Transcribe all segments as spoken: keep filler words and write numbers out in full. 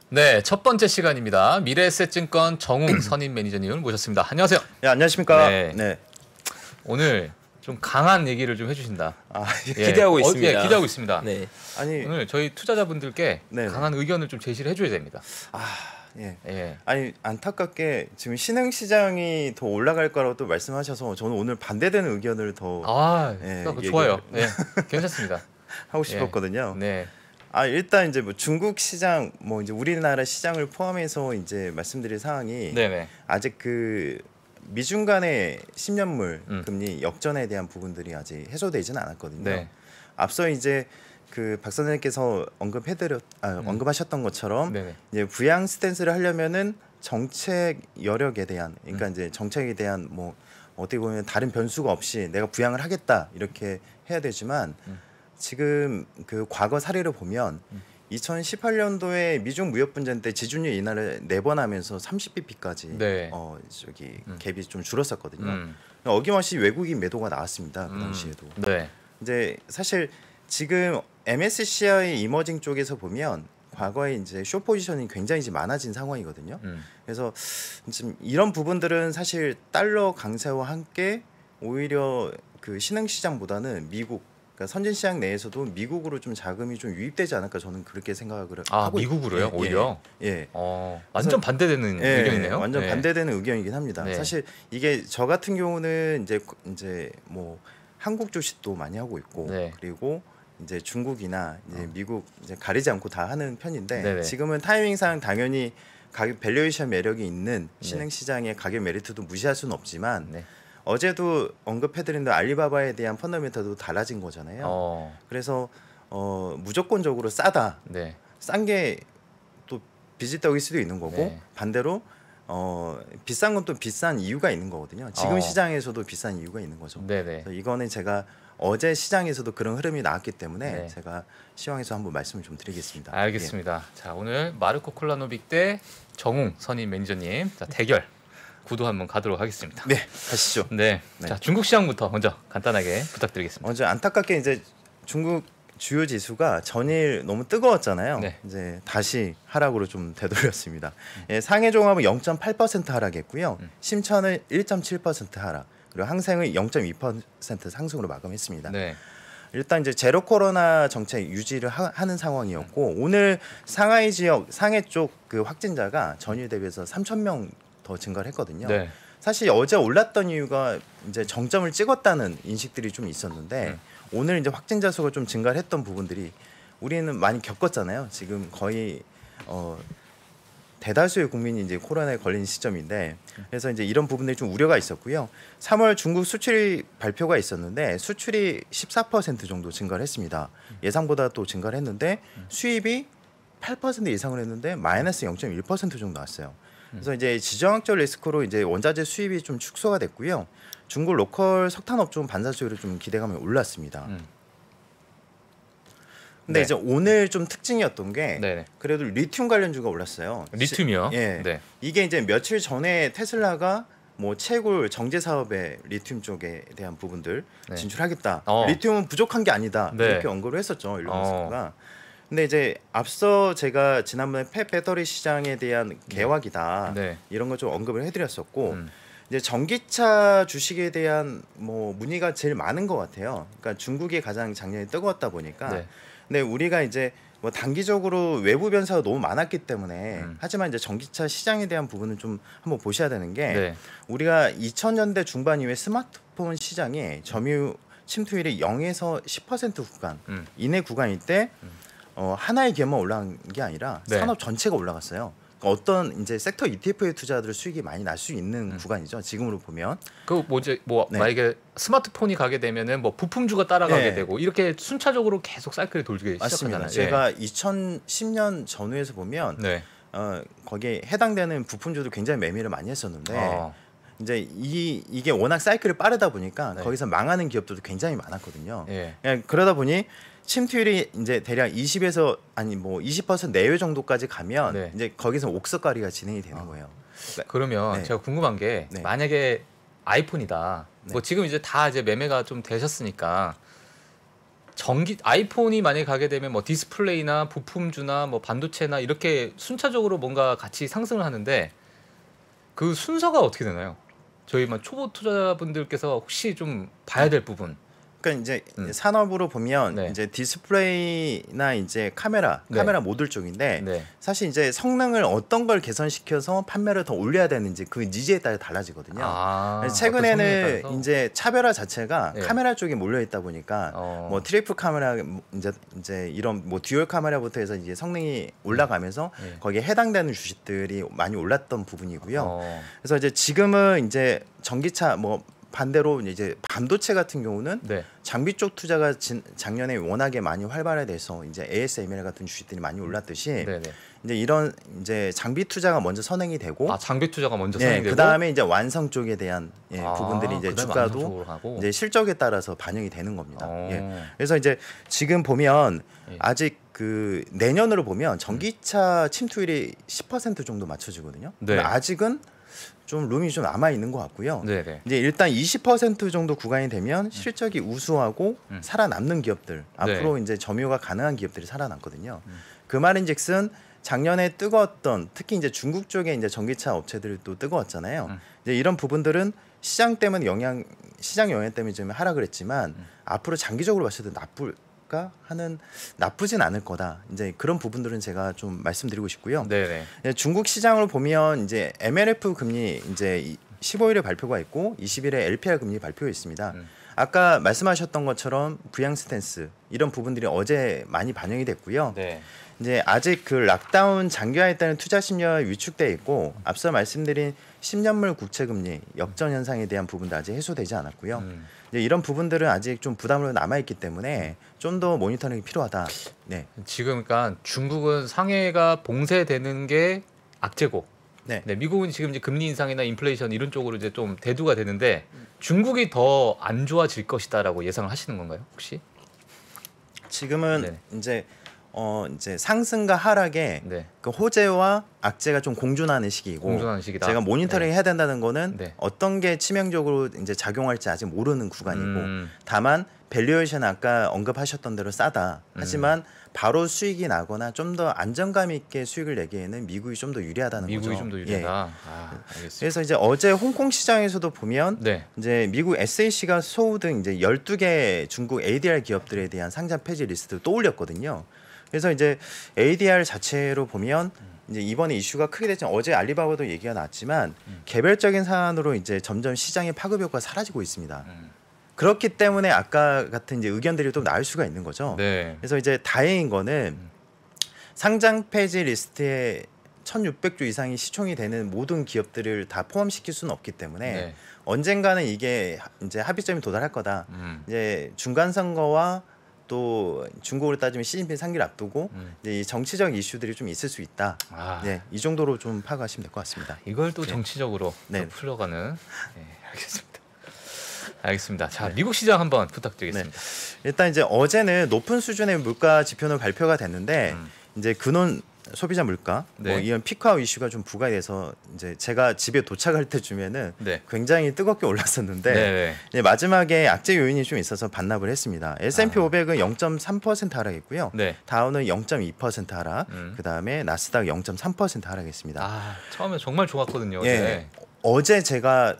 네, 첫 번째 시간입니다. 미래에셋증권 정웅 선임 매니저님을 모셨습니다. 안녕하세요. 네, 안녕하십니까. 네. 네. 오늘 좀 강한 얘기를 좀 해주신다. 아, 예. 기대하고 어, 있습니다. 예, 기대하고 있습니다. 네. 아니 오늘 저희 투자자분들께 네네. 강한 의견을 좀 제시를 해줘야 됩니다. 아, 예. 예. 아니 안타깝게 지금 신흥 시장이 더 올라갈 거라고 또 말씀하셔서 저는 오늘 반대되는 의견을 더 아, 예, 그거 얘기를- 좋아요. 예, 괜찮습니다. 하고 싶었거든요. 네, 아, 일단 이제 뭐 중국 시장 뭐 이제 우리나라 시장을 포함해서 이제 말씀드릴 사항이 네, 네. 아직 그 미중 간의 십 년물 음. 금리 역전에 대한 부분들이 아직 해소되지는 않았거든요. 네. 앞서 이제 그 박 선생님께서 언급해드렸 아, 음. 언급하셨던 것처럼 네, 네. 이제 부양 스탠스를 하려면은 정책 여력에 대한 그러니까 음. 이제 정책에 대한 뭐 어떻게 보면 다른 변수가 없이 내가 부양을 하겠다 이렇게 해야 되지만 음. 지금 그 과거 사례를 보면 음. 이천십팔 년도에 미중 무역 분쟁 때 지준율 인하를 네 번 하면서 삼십 비피까지 네. 어 저기 음. 갭이 좀 줄었었거든요. 음. 어김없이 외국인 매도가 나왔습니다. 그 음. 당시에도. 네. 이제 사실 지금 엠에스시아이 이머징 쪽에서 보면 과거에 이제 숏 포지션이 굉장히 이제 많아진 상황이거든요. 음. 그래서 지금 이런 부분들은 사실 달러 강세와 함께 오히려 그 신흥 시장보다는 미국 그러니까 선진 시장 내에서도 미국으로 좀 자금이 좀 유입되지 않을까 저는 그렇게 생각을 아, 하고 있- 미국으로요? 예, 오히려? 예. 예. 어, 완전 반대되는 예, 의견이네요. 완전 네. 반대되는 의견이긴 합니다. 네. 사실 이게 저 같은 경우는 이제 이제 뭐 한국 주식도 많이 하고 있고 네. 그리고 이제 중국이나 이제 어. 미국 이제 가리지 않고 다 하는 편인데 네네. 지금은 타이밍상 당연히 가격 밸류에이션 매력이 있는 네. 신흥 시장의 가격 메리트도 무시할 수는 없지만 네. 어제도 언급해드린 대로 알리바바에 대한 펀더멘털도 달라진 거잖아요. 어, 그래서 어, 무조건적으로 싸다. 네. 싼 게 또 비지떡일 수도 있는 거고 네. 반대로 어, 비싼 건 또 비싼 이유가 있는 거거든요. 지금 어. 시장에서도 비싼 이유가 있는 거죠. 네네. 그래서 이거는 제가 어제 시장에서도 그런 흐름이 나왔기 때문에 네. 제가 시황에서 한번 말씀을 좀 드리겠습니다. 알겠습니다. 자, 오늘 마르코 콜라노빅 대 정웅 선임 매니저님 자, 대결 구도 한번 가도록 하겠습니다. 예. 네, 가시죠. 네. 네. 자, 중국 시장부터 먼저 간단하게 부탁드리겠습니다. 먼저 안타깝게 이제 중국 주요 지수가 전일 너무 뜨거웠잖아요. 네. 이제 다시 하락으로 좀 되돌렸습니다. 예, 상해 종합은 영 점 팔 퍼센트 하락했고요. 음. 심천은 일 점 칠 퍼센트 하락, 그리고 항생은 영 점 이 퍼센트 상승으로 마감했습니다. 네. 일단 이제 제로 코로나 정책 유지를 하, 는 상황이었고 오늘 상하이 지역 상해 쪽 그 확진자가 전일 대비해서 삼천 명 더 증가를 했거든요. 네. 사실 어제 올랐던 이유가 이제 정점을 찍었다는 인식들이 좀 있었는데 음. 오늘 이제 확진자 수가 좀 증가를 했던 부분들이 우리는 많이 겪었잖아요. 지금 거의 어 대다수의 국민이 이제 코로나에 걸린 시점인데 그래서 이제 이런 부분들이 좀 우려가 있었고요. 삼월 중국 수출이 발표가 있었는데 수출이 십사 퍼센트 정도 증가를 했습니다. 예상보다 또 증가를 했는데 수입이 팔 퍼센트 이상을 했는데 마이너스 영 점 일 퍼센트 정도 나왔어요. 그래서 이제 지정학적 리스크로 이제 원자재 수입이 좀 축소가 됐고요. 중국 로컬 석탄 업종 반사 수요를 좀 기대감이 올랐습니다. 음. 근데 네. 이제 오늘 좀 특징이었던 게 네. 그래도 리튬 관련주가 올랐어요. 리튬이요? 시- 예. 네. 이게 이제 며칠 전에 테슬라가 뭐 채굴 정제 사업에 리튬 쪽에 대한 부분들 네. 진출하겠다. 어. 리튬은 부족한 게 아니다. 네. 이렇게 언급을 했었죠. 일론 어. 머스크가. 근데 이제 앞서 제가 지난번에 폐 배터리 시장에 대한 개혁이다. 네. 이런 거 좀 언급을 해드렸었고 음. 이제 전기차 주식에 대한 뭐 문의가 제일 많은 것 같아요. 그러니까 중국이 가장 작년에 뜨거웠다 보니까. 네. 근데 우리가 이제 뭐 단기적으로 외부 변수가 너무 많았기 때문에 음. 하지만 이제 전기차 시장에 대한 부분은 좀 한번 보셔야 되는 게 네. 우리가 이천 년대 중반 이후에 스마트폰 시장이 점유 침투율이 영에서 십 퍼센트 구간 음. 이내 구간일 때 어, 하나의 기업만 올라간 게 아니라 네. 산업 전체가 올라갔어요. 그러니까 어떤 이제 섹터 이티에프의 투자들 수익이 많이 날 수 있는 음. 구간이죠. 지금으로 보면. 그 뭐지 뭐 네. 만약에 스마트폰이 가게 되면은 뭐 부품주가 따라가게 네. 되고 이렇게 순차적으로 계속 사이클이 돌기 맞습니다. 시작하잖아요. 제가 이천십 년 전후에서 보면 예. 네. 어, 거기에 해당되는 부품주도 굉장히 매매를 많이 했었는데 어. 이제 이 이게 워낙 사이클이 빠르다 보니까 네. 거기서 망하는 기업들도 굉장히 많았거든요. 예. 그냥 그러다 보니 침투율이 이제 대략 이십에서 아니 뭐 이십 퍼센트 내외 정도까지 가면 네. 이제 거기서 옥석가리가 진행이 되는 어. 거예요. 그러면 네. 제가 궁금한 게 네. 만약에 아이폰이다. 네. 뭐 지금 이제 다 이제 매매가 좀 되셨으니까 전기 아이폰이 만약에 가게 되면 뭐 디스플레이나 부품주나 뭐 반도체나 이렇게 순차적으로 뭔가 같이 상승을 하는데 그 순서가 어떻게 되나요? 저희 막 초보 투자자분들께서 혹시 좀 봐야 될 부분. 그러니까 이제 음. 산업으로 보면 네. 이제 디스플레이나 이제 카메라, 네. 카메라 모듈 쪽인데 네. 사실 이제 성능을 어떤 걸 개선시켜서 판매를 더 올려야 되는지 그 니즈에 따라 달라지거든요. 아, 최근에는 어떤 이제 차별화 자체가 네. 카메라 쪽에 몰려 있다 보니까 어. 뭐 트리플 카메라 이제 이제 이런 뭐 듀얼 카메라부터 해서 이제 성능이 올라가면서 네. 거기에 해당되는 주식들이 많이 올랐던 부분이고요. 어. 그래서 이제 지금은 이제 전기차 뭐 반대로 이제 반도체 같은 경우는 네. 장비 쪽 투자가 진, 작년에 워낙에 많이 활발해돼서 이제 에이에스엠엘 같은 주식들이 많이 올랐듯이 네네. 이제 이런 이제 장비 투자가 먼저 선행이 되고 아 장비 투자가 먼저 예, 선행되고 그 다음에 이제 완성 쪽에 대한 예, 아, 부분들이 이제 그다음에 주가도 완성적으로 하고. 이제 실적에 따라서 반영이 되는 겁니다. 어. 예. 그래서 이제 지금 보면 예. 아직 그 내년으로 보면 전기차 침투율이 십 퍼센트 정도 맞춰지거든요. 네. 근데 아직은 좀 룸이 좀 남아 있는 것 같고요. 네네. 이제 일단 이십 퍼센트 정도 구간이 되면 실적이 우수하고 음. 살아남는 기업들 앞으로 이제 점유가 가능한 기업들이 살아남거든요. 음. 그 말인즉슨 작년에 뜨거웠던 특히 이제 중국 쪽에 이제 전기차 업체들도 뜨거웠잖아요. 음. 이제 이런 부분들은 시장 때문에 영향 시장 영향 때문에 좀 하락을 했지만 음. 앞으로 장기적으로 봤을 때 나쁠 하는 나쁘진 않을 거다. 이제 그런 부분들은 제가 좀 말씀드리고 싶고요. 네네. 중국 시장을 보면 이제 엠엘에프 금리 이제 십오 일에 발표가 있고 이십 일에 엘피알 금리 발표가 있습니다. 음. 아까 말씀하셨던 것처럼 부양 스탠스 이런 부분들이 어제 많이 반영이 됐고요. 네. 이제 아직 그 락다운 장기화에 따른 투자 심리가 위축돼 있고 앞서 말씀드린 십 년물 국채 금리 역전 현상에 대한 부분도 아직 해소되지 않았고요. 음. 이제 이런 부분들은 아직 좀 부담으로 남아 있기 때문에 좀 더 모니터링이 필요하다. 네. 지금 그러니까 중국은 상해가 봉쇄되는 게 악재고, 네. 네, 미국은 지금 이제 금리 인상이나 인플레이션 이런 쪽으로 이제 좀 대두가 되는데 중국이 더 안 좋아질 것이다라고 예상을 하시는 건가요, 혹시? 지금은 네. 이제 어 이제 상승과 하락의 네. 그 호재와 악재가 좀 공존하는 시기이고 공존하는 시기다. 제가 모니터링 네. 해야 된다는 거는 네. 어떤 게 치명적으로 이제 작용할지 아직 모르는 구간이고 음. 다만 밸류에이션 아까 언급하셨던 대로 싸다. 하지만 음. 바로 수익이 나거나 좀 더 안정감 있게 수익을 내기에는 미국이 좀 더 유리하다는 미국이 거죠. 좀 더 유리하다. 예. 아, 알겠습니다. 그래서 이제 어제 홍콩 시장에서도 보면 네. 이제 미국 에스에이씨가 소등 이제 열두 개 중국 에이디알 기업들에 대한 상장 폐지 리스트를 또 올렸거든요. 그래서 이제 에이디알 자체로 보면 이제 이번에 이슈가 크게 됐지만 어제 알리바바도 얘기가 나왔지만 음. 개별적인 사안으로 이제 점점 시장의 파급 효과가 사라지고 있습니다. 음. 그렇기 때문에 아까 같은 이제 의견들이 또 나올 수가 있는 거죠. 네. 그래서 이제 다행인 거는 음. 상장 폐지 리스트에 천육백 조 이상이 시총이 되는 모든 기업들을 다 포함시킬 수는 없기 때문에 네. 언젠가는 이게 이제 합의점이 도달할 거다. 음. 이제 중간 선거와 또 중국으로 따지면 시진핑 상기를 앞두고 음. 이제 이 정치적 이슈들이 좀 있을 수 있다. 아. 네, 이 정도로 좀 파악하시면 될 것 같습니다. 이걸 또 네. 정치적으로 네. 또 풀어가는. 네, 알겠습니다. 알겠습니다. 자, 네. 미국 시장 한번 부탁드리겠습니다. 네. 일단 이제 어제는 높은 수준의 물가 지표는 발표가 됐는데 음. 이제 근원 소비자 물가 네. 뭐 이런 피크아웃 이슈가 좀 부과돼서 이제 제가 집에 도착할 때쯤에는 네. 굉장히 뜨겁게 올랐었는데 네. 이제 마지막에 악재 요인이 좀 있어서 반납을 했습니다. 에스 앤 피 아. 오백은 영 점 삼 퍼센트 하락했고요. 네. 다우는 영 점 이 퍼센트 하락, 음. 그 다음에 나스닥 영 점 삼 퍼센트 하락했습니다. 아, 처음에 정말 좋았거든요. 예. 네. 어제 제가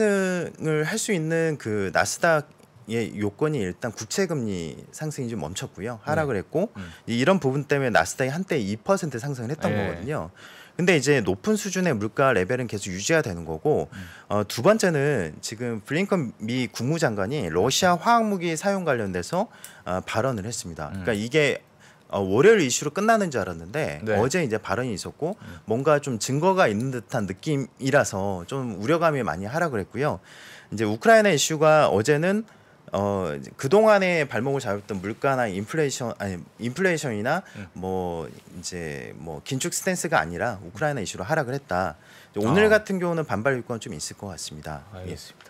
상승을 할 수 있는 그 나스닥 예, 요건이 일단 국채금리 상승이 좀 멈췄고요. 하락을 네. 했고 음. 이런 부분 때문에 나스닥이 한때 이 퍼센트 상승을 했던 네. 거거든요. 근데 이제 높은 수준의 물가 레벨은 계속 유지가 되는 거고 음. 어, 두 번째는 지금 블링컨 미 국무장관이 러시아 화학무기 사용 관련돼서 어, 발언을 했습니다. 음. 그러니까 이게 어, 월요일 이슈로 끝나는 줄 알았는데 네. 어제 이제 발언이 있었고 음. 뭔가 좀 증거가 있는 듯한 느낌이라서 좀 우려감이 많이 하락을 했고요. 이제 우크라이나 이슈가 어제는 어 그동안에 발목을 잡았던 물가나 인플레이션 아니 인플레이션이나 음. 뭐 이제 뭐 긴축 스탠스가 아니라 우크라이나 이슈로 하락을 했다. 오늘 아. 같은 경우는 반발 효과는 좀 있을 것 같습니다. 알겠습니다.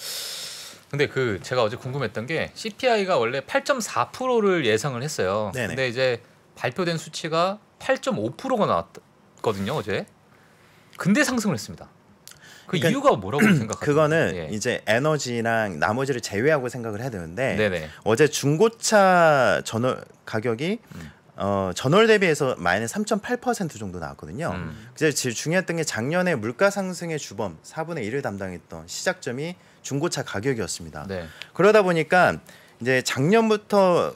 예. 근데 그 제가 어제 궁금했던 게 씨피아이가 원래 팔 점 사 퍼센트를 예상을 했어요. 네네. 근데 이제 발표된 수치가 팔 점 오 퍼센트가 나왔거든요, 어제. 근데 상승을 했습니다. 그 그러니까 이유가 뭐라고 생각하세요? 그거는 예. 이제 에너지랑 나머지를 제외하고 생각을 해야 되는데 네네. 어제 중고차 전월 가격이 음. 어, 전월 대비해서 마이너스 삼 점 팔 퍼센트 정도 나왔거든요. 음. 그래서 제일 중요했던 게 작년에 물가 상승의 주범 사분의 일을 담당했던 시작점이 중고차 가격이었습니다. 네. 그러다 보니까 이제 작년부터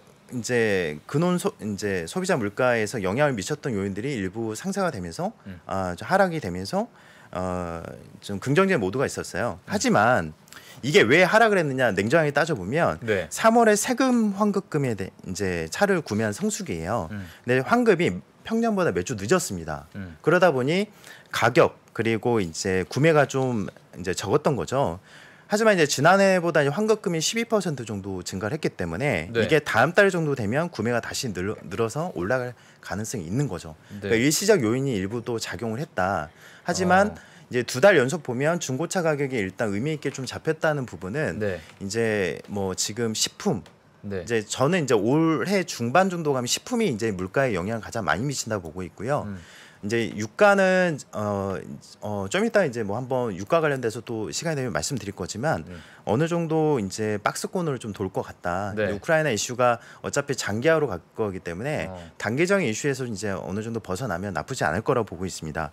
이제 근원 소, 이제 소비자 물가에서 영향을 미쳤던 요인들이 일부 상쇄가 되면서 음. 아, 좀 하락이 되면서 어, 좀 긍정적인 모드가 있었어요. 하지만 이게 왜 하락을 했느냐 냉정하게 따져보면 네. 삼월에 세금 환급금에 대, 이제 차를 구매한 성수기예요. 음. 근데 환급이 평년보다 몇 주 늦었습니다. 음. 그러다 보니 가격 그리고 이제 구매가 좀 이제 적었던 거죠. 하지만 이제 지난해보다 이제 환급금이 십이 퍼센트 정도 증가를 했기 때문에 네. 이게 다음 달 정도 되면 구매가 다시 늘, 늘어서 올라갈 가능성이 있는 거죠. 네. 그러니까 일시적 요인이 일부 또 작용을 했다. 하지만 어. 이제 두 달 연속 보면 중고차 가격이 일단 의미 있게 좀 잡혔다는 부분은 네. 이제 뭐 지금 식품 네. 이제 저는 이제 올해 중반 정도 가면 식품이 이제 물가에 영향을 가장 많이 미친다 보고 있고요. 음. 이제 유가는 어, 어, 좀 이따 이제 뭐 한번 유가 관련돼서 또 시간이 되면 말씀드릴 거지만 음. 어느 정도 이제 박스권으로 좀 돌 것 같다. 네. 우크라이나 이슈가 어차피 장기화로 갈 거기 때문에 어. 단계적인 이슈에서 이제 어느 정도 벗어나면 나쁘지 않을 거라고 보고 있습니다.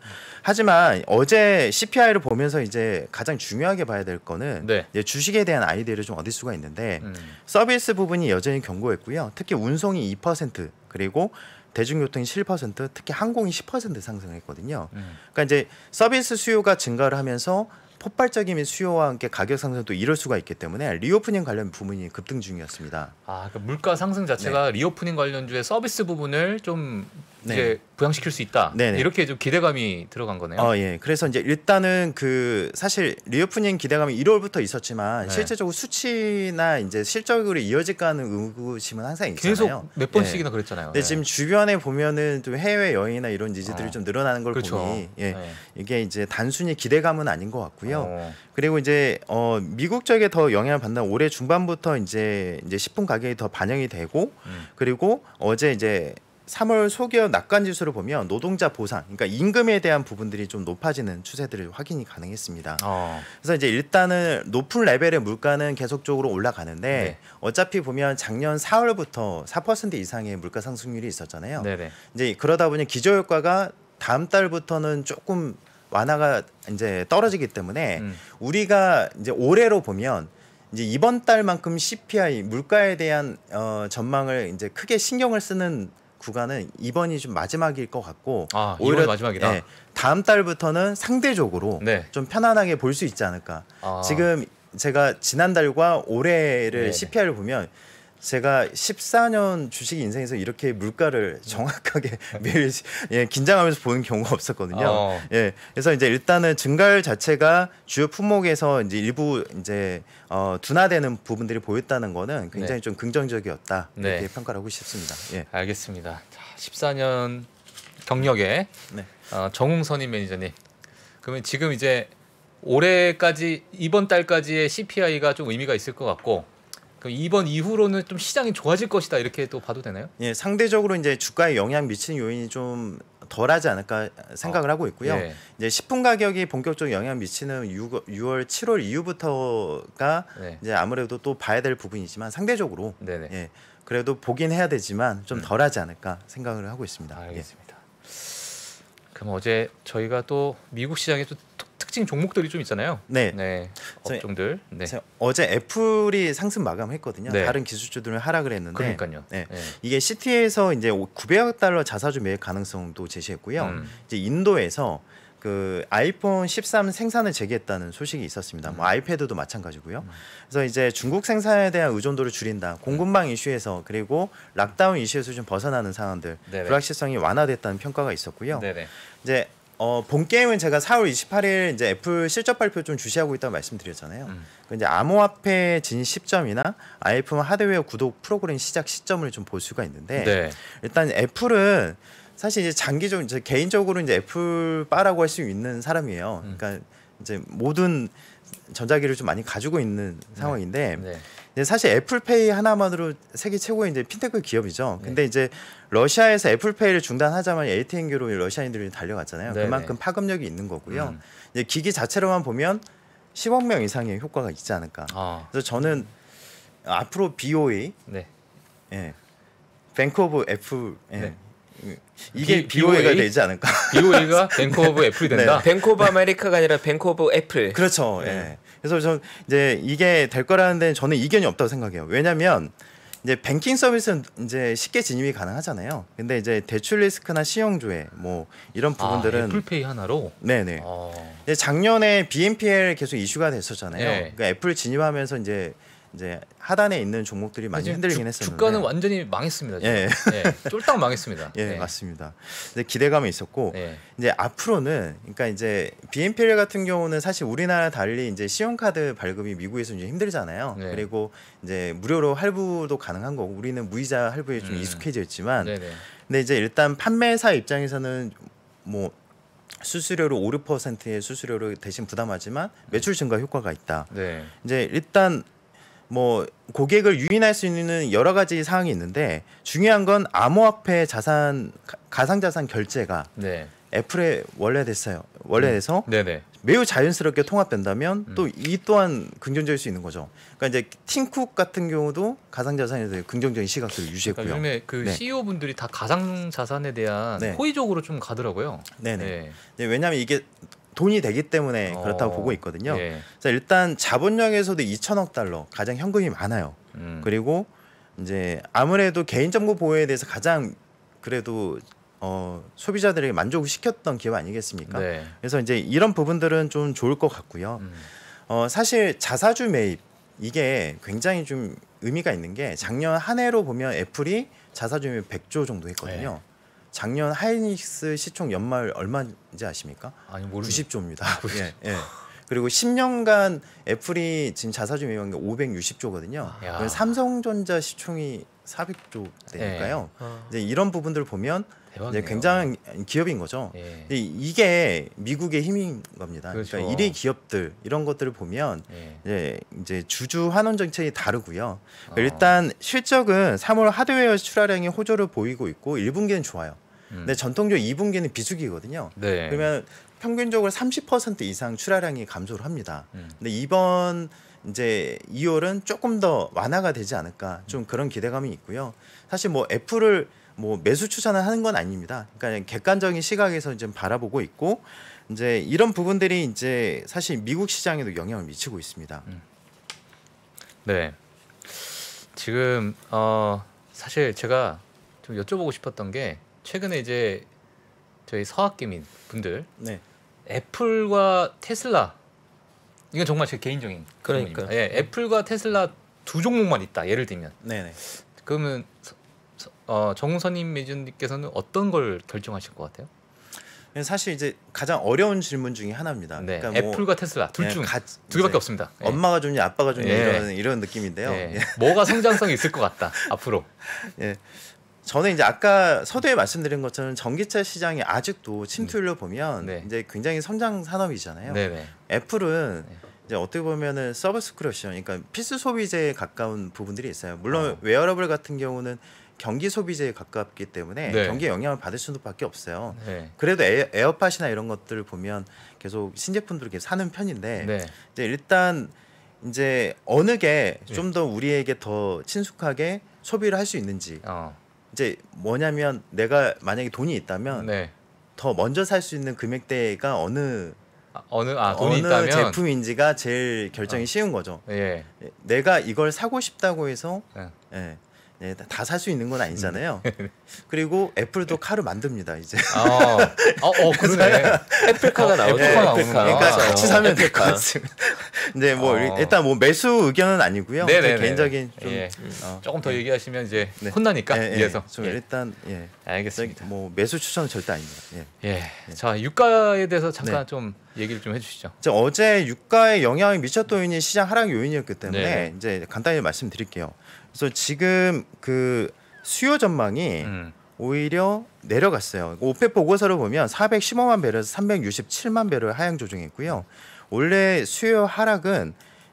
하지만 어제 씨피아이를 보면서 이제 가장 중요하게 봐야 될 거는 네. 이제 주식에 대한 아이디어를 좀 얻을 수가 있는데 음. 서비스 부분이 여전히 견고했고요. 특히 운송이 이 퍼센트 그리고 대중교통이 칠 퍼센트, 특히 항공이 십 퍼센트 상승했거든요. 음. 그러니까 이제 서비스 수요가 증가를 하면서 폭발적인 수요와 함께 가격 상승도 이럴 수가 있기 때문에 리오프닝 관련 부분이 급등 중이었습니다. 아, 그러니까 물가 상승 자체가 리오프닝 관련주의 서비스 부분을 좀 네. 이제 부양시킬 수 있다. 네네. 이렇게 좀 기대감이 들어간 거네요. 어, 예. 그래서 이제 일단은 그 사실 리오프닝 기대감이 일월부터 있었지만 네. 실제적으로 수치나 이제 실적으로 이어질까 하는 의구심은 항상 있잖아요. 계속 몇 번씩이나 예. 그랬잖아요. 근데 네. 지금 주변에 보면은 좀 해외 여행이나 이런 니즈들이 어. 좀 늘어나는 걸 그렇죠. 보니 예. 네. 이게 이제 단순히 기대감은 아닌 것 같고요. 어. 그리고 이제 어 미국 쪽에 더 영향을 받는 올해 중반부터 이제 이제 식품 가격이 더 반영이 되고 음. 그리고 어제 이제 삼월 소기업 낙관 지수를 보면 노동자 보상, 그러니까 임금에 대한 부분들이 좀 높아지는 추세들을 확인이 가능했습니다. 어. 그래서 이제 일단은 높은 레벨의 물가는 계속적으로 올라가는데 네. 어차피 보면 작년 사월부터 사 퍼센트 이상의 물가 상승률이 있었잖아요. 네네. 이제 그러다 보니 기저 효과가 다음 달부터는 조금 완화가 이제 떨어지기 때문에 음. 우리가 이제 올해로 보면 이제 이번 달만큼 씨피아이 물가에 대한 어, 전망을 이제 크게 신경을 쓰는 구간은 이번이 좀 마지막일 것 같고 아, 이번이 마지막이다. 예, 다음 달부터는 상대적으로 네. 좀 편안하게 볼 수 있지 않을까. 아. 지금 제가 지난달과 올해를 네네. 씨피아이를 보면 제가 십사 년 주식 인생에서 이렇게 물가를 정확하게 매일 예, 긴장하면서 보는 경우가 없었거든요. 어. 예, 그래서 이제 일단은 증가율 자체가 주요 품목에서 이제 일부 이제 어, 둔화되는 부분들이 보였다는 거는 굉장히 네. 좀 긍정적이었다 이렇게 네. 평가를 하고 싶습니다. 예, 알겠습니다. 자, 십사 년 경력의 네. 어, 정웅선임 매니저님. 그러면 지금 이제 올해까지 이번 달까지의 씨피아이가 좀 의미가 있을 것 같고 그럼 이번 이후로는 좀 시장이 좋아질 것이다 이렇게 또 봐도 되나요? 예, 상대적으로 이제 주가에 영향 미치는 요인이 좀 덜하지 않을까 생각을 하고 있고요. 예. 이제 식품 가격이 본격적으로 영향 미치는 유월, 칠월 이후부터가 네. 이제 아무래도 또 봐야 될 부분이지만 상대적으로 네네. 예, 그래도 보긴 해야 되지만 좀 음. 덜하지 않을까 생각을 하고 있습니다. 예. 알겠습니다. 그럼 어제 저희가 또 미국 시장에 또 특- 특징 종목들이 좀 있잖아요. 네. 네. 저희- 업종들. 네. 제가 어제 애플이 상승 마감했거든요. 네. 다른 기술주들은 하락을 했는데 그러니까요. 네. 네. 이게 시티에서 이제 구백억 달러 자사주 매입 가능성도 제시했고요. 음. 이제 인도에서 그 아이폰 십삼 생산을 재개했다는 소식이 있었습니다. 뭐 아이패드도 마찬가지고요. 그래서 이제 중국 생산에 대한 의존도를 줄인다. 공급망 이슈에서 그리고 락다운 이슈에서 좀 벗어나는 상황들, 네네. 불확실성이 완화됐다는 평가가 있었고요. 네네. 이제 어, 본 게임은 제가 사월 이십팔일 이제 애플 실적 발표 좀 주시하고 있다고 말씀드렸잖아요. 음. 그 이제 암호화폐 진 시점이나 아이폰 하드웨어 구독 프로그램 시작 시점을 좀 볼 수가 있는데 네. 일단 애플은 사실 이제 장기적으로 이제 개인적으로 이제 애플 바라고 할 수 있는 사람이에요. 음. 그러니까 이제 모든 전자기를 좀 많이 가지고 있는 상황인데 네. 이제 사실 애플페이 하나만으로 세계 최고의 이제 핀테크 기업이죠. 네. 근데 이제 러시아에서 애플페이를 중단하자마자 에이티엔계로 러시아인들이 달려갔잖아요. 네네. 그만큼 파급력이 있는 거고요. 음. 이제 기기 자체로만 보면 십억 명 이상의 효과가 있지 않을까. 아, 그래서 저는 앞으로 비오이, 네. 예, 뱅크 오브 애플, 예. 네. 이게 비- 비오이가 비오에이? 되지 않을까. 비오에이가 뱅크 오브 애플이 된다. 뱅크 오브 아메리카가 아니라 뱅크 오브 애플. 그렇죠. 네. 예. 그래서 전 이제 이게 될 거라는 데 저는 이견이 없다고 생각해요. 왜냐하면 이제 뱅킹 서비스는 이제 쉽게 진입이 가능하잖아요. 근데 이제 대출 리스크나 신용 조회 뭐 이런 부분들은 아, 애플페이 하나로. 네네. 어. 이제 작년에 비엔피엘 계속 이슈가 됐었잖아요. 네. 그러니까 애플 진입하면서 이제 이제 하단에 있는 종목들이 많이 지금 흔들리긴 주, 했었는데. 주가는 완전히 망했습니다. 지금. 예. 예. 쫄딱 망했습니다. 예, 네. 맞습니다. 이제 기대감이 있었고 네. 이제 앞으로는 그러니까 이제 비엔피엘 같은 경우는 사실 우리나라 달리 이제 신용카드 발급이 미국에서 이제 힘들잖아요. 네. 그리고 이제 무료로 할부도 가능한 거고 우리는 무이자 할부에 좀 음. 익숙해져 있지만 네네. 근데 이제 일단 판매사 입장에서는 뭐 수수료로 오, 육 퍼센트의 수수료를 대신 부담하지만 매출 증가 효과가 있다. 네. 이제 일단 뭐 고객을 유인할 수 있는 여러 가지 사항이 있는데 중요한 건 암호화폐 자산 가- 가상자산 결제가 네. 애플에 원래됐어요. 원래돼서 네네. 매우 자연스럽게 통합된다면 음. 또 이 또한 긍정적일 수 있는 거죠. 그러니까 이제 팀쿡 같은 경우도 가상자산에 대해 긍정적인 시각들을 유지했고요. 그러니까 요즘에 그 네. 씨이오 분들이 다 가상 자산에 대한 네. 호의적으로 좀 가더라고요. 네네. 네. 이제 왜냐하면 이게 돈이 되기 때문에 그렇다고 어, 보고 있거든요. 예. 자, 일단 자본력에서도 이천억 달러 가장 현금이 많아요. 음. 그리고 이제 아무래도 개인정보 보호에 대해서 가장 그래도 어, 소비자들에게 만족을 시켰던 기업 아니겠습니까? 네. 그래서 이제 이런 부분들은 좀 좋을 것 같고요. 음. 어, 사실 자사주 매입 이게 굉장히 좀 의미가 있는 게 작년 한 해로 보면 애플이 자사주 매입 백조 정도 했거든요. 네. 작년 하이닉스 시총 연말 얼마인지 아십니까? 아니 모르. 구십조입니다. 예, 예. 그리고 십 년간 애플이 지금 자사주 매입한 게 오백육십조거든요. 야. 그럼 삼성전자 시총이 사백조 되니까요. 어. 이제 이런 부분들을 보면 대박이네요. 이제 굉장한 기업인 거죠. 예. 근데 이게 미국의 힘인 겁니다. 그렇죠. 그러니까 일 위 기업들 이런 것들을 보면 예. 이제 이제 주주 환원 정책이 다르고요. 어. 일단 실적은 삼월 하드웨어 출하량이 호조를 보이고 있고 일 분기는 좋아요. 음. 근데 전통적으로 이 분기는 비수기거든요. 네. 그러면 평균적으로 삼십 퍼센트 이상 출하량이 감소를 합니다. 음. 근데 이번 이제 이월은 조금 더 완화가 되지 않을까 좀 그런 기대감이 있고요. 사실 뭐 애플을 뭐 매수 추천을 하는 건 아닙니다. 그러니까 객관적인 시각에서 좀 바라보고 있고 이제 이런 부분들이 이제 사실 미국 시장에도 영향을 미치고 있습니다. 네. 지금 어 사실 제가 좀 여쭤보고 싶었던 게 최근에 이제 저희 서학기민 분들 네, 애플과 테슬라 이건 정말 제 개인적인 그러니까요. 질문입니다. 예, 애플과 테슬라 두 종목만 있다. 예를 들면 네, 네. 그러면 서- 서- 어, 정선임 매니저님께서는 어떤 걸 결정하실 것 같아요? 사실 이제 가장 어려운 질문 중에 하나입니다. 네, 그러니까 뭐 애플과 테슬라 둘 예, 중 가- 두 개밖에 이제 없습니다. 예. 엄마가 좋냐 아빠가 좋냐 예. 이런 이런 느낌인데요. 예. 예. 뭐가 성장성이 있을 것 같다 앞으로. 예. 저는 이제 아까 서두에 말씀드린 것처럼 전기차 시장이 아직도 침투율로 보면 네. 이제 굉장히 성장 산업이잖아요. 네네. 애플은 네. 이제 어떻게 보면은 서브스크립션, 그러니까 필수 소비재에 가까운 부분들이 있어요. 물론 어. 웨어러블 같은 경우는 경기 소비재에 가깝기 때문에 네. 경기에 영향을 받을 수밖에 없어요. 네. 그래도 에어, 에어팟이나 이런 것들을 보면 계속 신제품들을 계속 사는 편인데 네. 이제 일단 이제 어느 게 네. 좀 더 우리에게 더 친숙하게 소비를 할 수 있는지 어. 이제 뭐냐면 내가 만약에 돈이 있다면 네. 더 먼저 살 수 있는 금액대가 어느 아, 어느 아 돈이 어느 있다면 제품인지가 제일 결정이 어. 쉬운 거죠. 예. 내가 이걸 사고 싶다고 해서 네. 예, 예, 다 살 수 있는 건 아니잖아요. 그리고 애플도 카를 만듭니다 이제. 어, 어, 어 그러네. 애플카가 어, 나오죠. 애플카 나오구나. 애플카. 그러니까 아, 같이 어. 사면 될 것 애플카. 같습니다. 근데 뭐 어. 일단 뭐 매수 의견은 아니고요. 네네네. 개인적인 좀 예. 어, 조금 더 예. 얘기하시면 이제 네. 혼나니까 예, 예. 위에서. 좀 예. 일단 예. 알겠습니다. 뭐 매수 추천은 절대 아닙니다. 예. 예. 자 유가에 대해서 잠깐 네. 좀 얘기를 좀 해주시죠. 이제 어제 유가에 영향이 미쳤던 요인이 시장 하락 요인이었기 때문에 네. 이제 간단히 말씀드릴게요. 그래서 지금 그 수요 전망이 음. 오히려 내려갔어요. 오펙 보고서를 보면 사백십오만 배럴에서 삼백육십칠만 배럴 하향 조정했고요. 원래 수요 하락은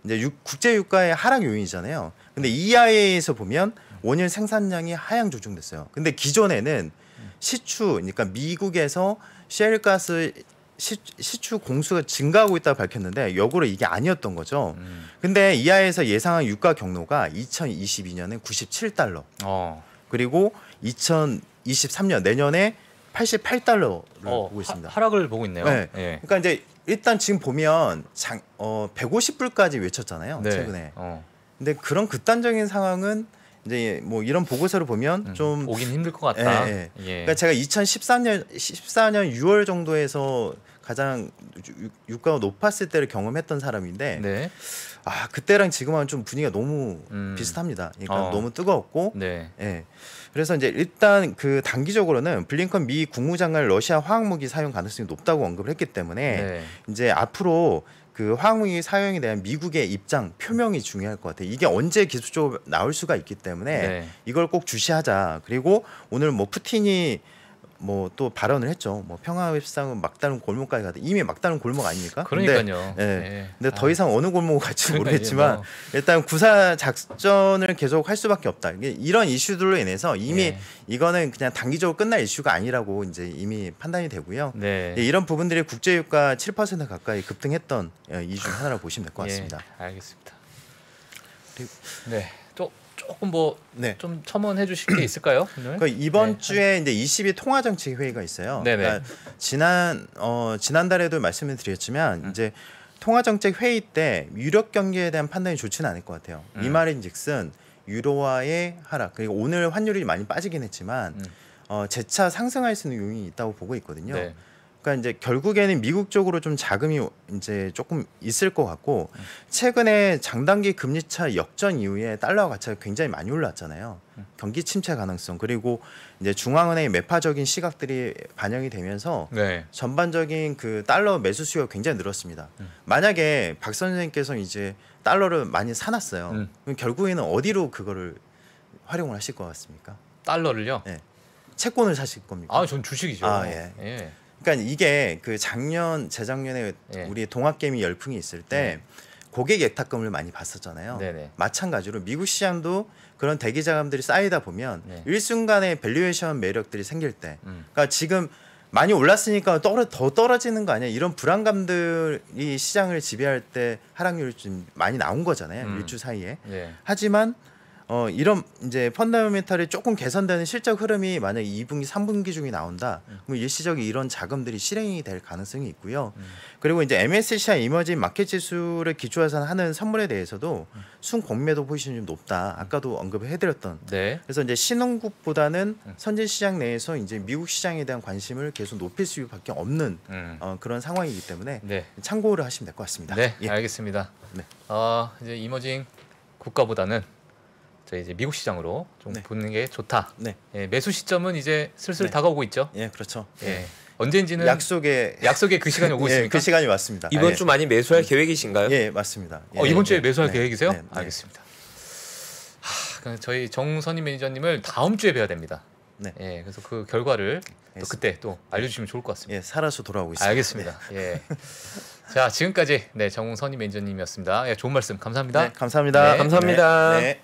이제 유, 국제 유가의 하락 요인이잖아요. 근데 이아이에이에서 보면 원유 생산량이 하향 조정됐어요. 근데 기존에는 시추, 그러니까 미국에서 셰일가스 시, 시추 공수가 증가하고 있다고 밝혔는데 역으로 이게 아니었던 거죠. 음. 근데 이아이에이에서 예상한 유가 경로가 이천이십이 년에 구십칠 달러, 어. 그리고 이천이십삼 년 내년에 팔십팔 달러를 어, 보고 있습니다. 하, 하락을 보고 있네요. 네. 예. 그러니까 이제 일단 지금 보면 장, 어, 백오십 불까지 외쳤잖아요. 네. 최근에. 어. 근데 그런 극단적인 상황은 이제 뭐 이런 보고서를 보면 음, 좀 오긴 힘들 것 같다. 예, 예. 예. 그러니까 제가 이천십사 년 십사 년 유월 정도에서 가장 유, 유가가 높았을 때를 경험했던 사람인데 네. 아 그때랑 지금은 좀 분위기가 너무 음. 비슷합니다. 그러니까 어. 너무 뜨거웠고 네. 예. 그래서 이제 일단 그 단기적으로는 블링컨 미 국무장관 러시아 화학무기 사용 가능성이 높다고 언급을 했기 때문에 네. 이제 앞으로 그 화학무기 사용에 대한 미국의 입장 표명이 중요할 것 같아요. 이게 언제 기술적으로 나올 수가 있기 때문에 네. 이걸 꼭 주시하자. 그리고 오늘 뭐 푸틴이 뭐 또 발언을 했죠. 뭐 평화협상은 막다른 골목까지 가다. 이미 막다른 골목 아닙니까? 그러니까요. 근데, 예. 예. 근데 더 아. 이상 어느 골목을 갈지 그러니까 모르겠지만 이제 뭐. 일단 구사 작전을 계속 할 수밖에 없다. 이게 이런 이슈들로 인해서 이미 예. 이거는 그냥 단기적으로 끝날 이슈가 아니라고 이제 이미 판단이 되고요. 네. 예, 이런 부분들이 국제유가 칠 퍼센트 가까이 급등했던 이유 중 하나라고 보시면 될 것 같습니다. 예, 알겠습니다. 네. 또 조금 뭐 좀 네. 첨언해 주실 게 있을까요? 오늘? 그러니까 이번 네. 주에 이제 이십이 통화정책 회의가 있어요. 네네. 그러니까 지난 어 지난달에도 말씀을 드렸지만 음. 이제 통화정책 회의 때 유력 경기에 대한 판단이 좋지는 않을 것 같아요. 음. 이 말인즉슨 유로화의 하락 그리고 오늘 환율이 많이 빠지긴 했지만 음. 어 재차 상승할 수 있는 요인이 있다고 보고 있거든요. 네. 그러니까 이제 결국에는 미국 쪽으로 좀 자금이 이제 조금 있을 것 같고 최근에 장단기 금리차 역전 이후에 달러 가치가 굉장히 많이 올랐잖아요. 경기 침체 가능성 그리고 이제 중앙은행의 매파적인 시각들이 반영이 되면서 네. 전반적인 그 달러 매수 수요가 굉장히 늘었습니다. 음. 만약에 박 선생님께서 이제 달러를 많이 사놨어요. 음. 그럼 결국에는 어디로 그거를 활용을 하실 것 같습니까? 달러를요? 네. 채권을 사실 겁니까? 아, 전 주식이죠. 아, 예. 예. 그러니까 이게 그 작년 재작년에 예. 우리 동학개미 열풍이 있을 때 고객 예탁금을 많이 봤었잖아요. 네네. 마찬가지로 미국 시장도 그런 대기 자금들이 쌓이다 보면 네. 일순간에 밸류에이션 매력들이 생길 때, 음. 그러니까 지금 많이 올랐으니까 떨어, 더 떨어지는 거 아니야? 이런 불안감들이 시장을 지배할 때 하락률이 좀 많이 나온 거잖아요. 음. 일주 사이에. 네. 하지만 어 이런 이제 펀더멘탈이 조금 개선되는 실적 흐름이 만약 이 분기, 삼 분기 중에 나온다. 음. 그럼 일시적인 이런 자금들이 실행이 될 가능성이 있고요. 음. 그리고 이제 엠에스시아이 이머징 마켓 지수를 기초해서 하는 선물에 대해서도 음. 순공매도 포지션이 좀 높다. 아까도 언급을 해드렸던. 네. 그래서 이제 신흥국보다는 음. 선진 시장 내에서 이제 미국 시장에 대한 관심을 계속 높일 수밖에 없는 음. 어, 그런 상황이기 때문에 네. 참고를 하시면 될 것 같습니다. 네. 예. 알겠습니다. 네. 어, 이제 이머징 국가보다는 저희 이제 미국 시장으로 좀 네. 보는 게 좋다. 네, 예, 매수 시점은 이제 슬슬 네. 다가오고 있죠. 예, 그렇죠. 예. 언제인지는 약속의 약속의 그 시간이 오고 예, 있습니까? 그 시간이 왔습니다. 이번 예. 주 많이 매수할 계획이신가요? 예, 맞습니다. 예, 어, 이번 주에 예. 매수할 네. 계획이세요? 네, 네. 알겠습니다. 하, 그럼 저희 정선희 매니저님을 다음 주에 뵈야 됩니다. 네. 예, 그래서 그 결과를 또 알겠습니다. 그때 또 알려주시면 좋을 것 같습니다. 예, 살아서 돌아오고 있습니다. 알겠습니다. 예. 자, 지금까지 네 정선희 매니저님이었습니다. 예, 좋은 말씀 감사합니다. 네, 감사합니다. 네, 감사합니다. 네.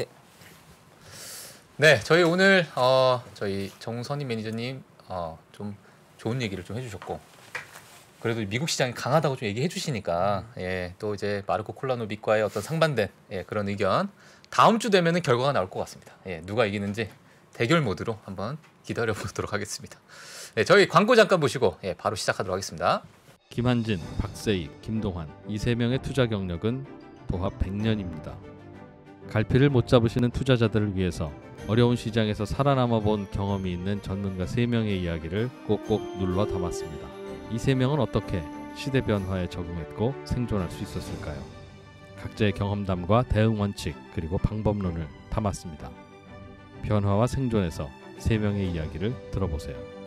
네, 저희 오늘 어, 저희 정선희 매니저님 어, 좀 좋은 얘기를 좀 해주셨고, 그래도 미국 시장이 강하다고 좀 얘기해 주시니까 예, 또 이제 마르코 콜라노빅과의 어떤 상반된 예, 그런 의견 다음 주 되면은 결과가 나올 것 같습니다. 예, 누가 이기는지 대결 모드로 한번 기다려 보도록 하겠습니다. 네, 저희 광고 잠깐 보시고 예, 바로 시작하도록 하겠습니다. 김한진, 박세익, 김동환 이 세 명의 투자 경력은 도합 백 년입니다. 갈피를 못 잡으시는 투자자들을 위해서 어려운 시장에서 살아남아 본 경험이 있는 전문가 세 명의 이야기를 꼭꼭 눌러 담았습니다. 이 세 명은 어떻게 시대 변화에 적응했고 생존할 수 있었을까요? 각자의 경험담과 대응 원칙 그리고 방법론을 담았습니다. 변화와 생존에서 세 명의 이야기를 들어보세요.